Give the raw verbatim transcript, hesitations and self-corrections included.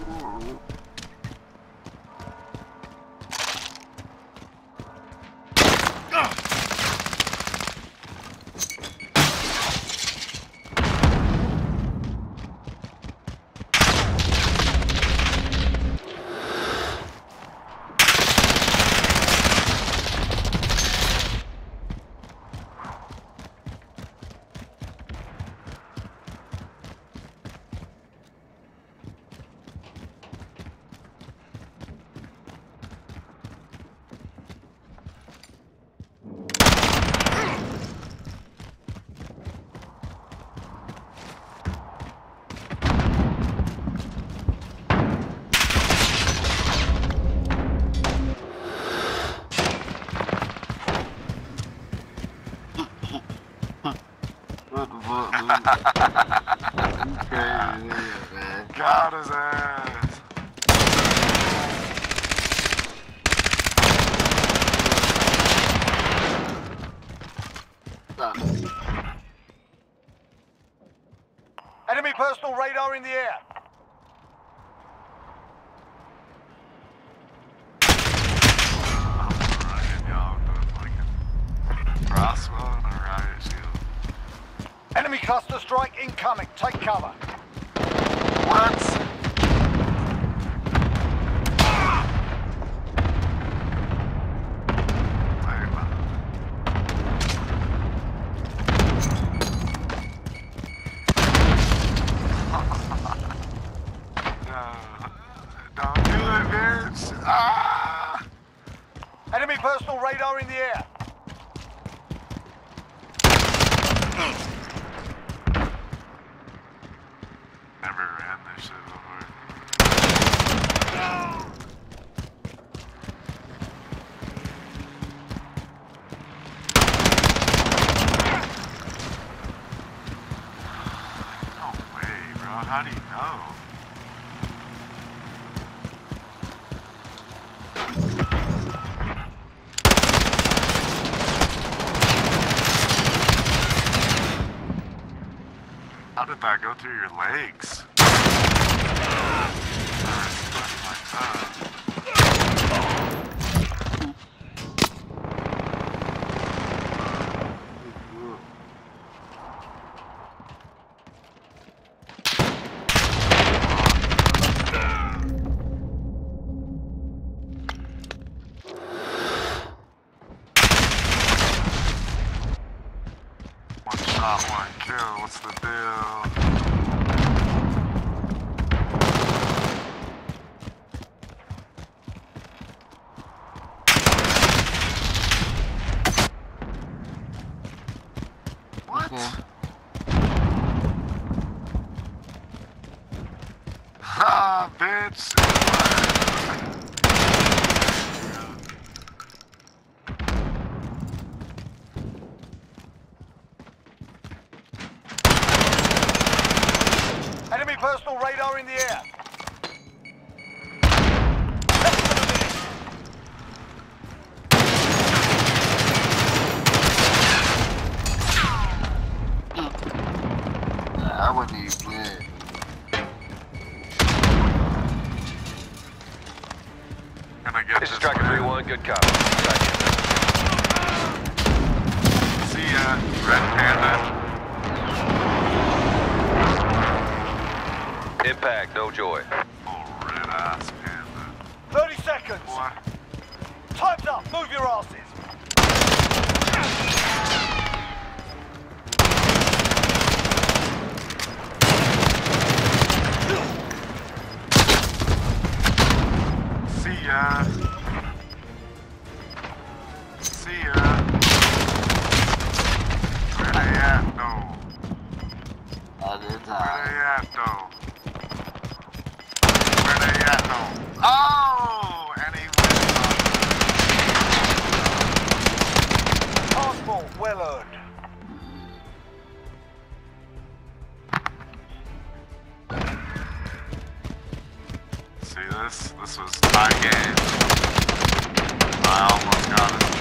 Got his ass. Enemy personal radar in the air. Crossbow and a riot shield. Enemy cluster strike incoming. Take cover. What? Don't do it, bitch. Ah! Enemy personal radar in the air. Never ran this shit before. No way, bro. How do you know? How did that go through your legs? One shot, one kill, what's the deal? What? Ha, bitch! Enemy personal radar in the air. I wouldn't even play. Can I get This is this Striker way? three one, good copy. See ya, Red Panda. Impact, no joy. Oh, red ass panda. thirty seconds. Boy. Time's up. Move your asses. See ya. See ya. Where they at, though? At the Where time. they at, though? Where they at, though? Oh! And he went Passport well earned. See this? This was my game. I almost got it.